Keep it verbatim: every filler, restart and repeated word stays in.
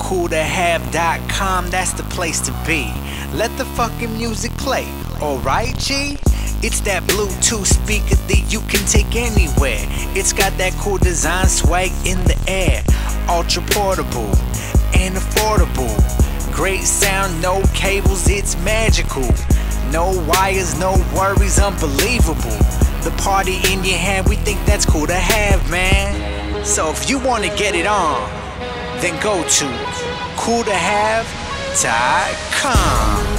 cool to have dot com, that's the place to be. Let the fucking music play, alright G? It's that Bluetooth speaker that you can take anywhere. It's got that cool design swag in the air. Ultra portable and affordable. Great sound, no cables, it's magical. No wires, no worries, unbelievable. The party in your hand, we think that's cool to have, man. So if you wanna get it on, then go to cool to have dot com.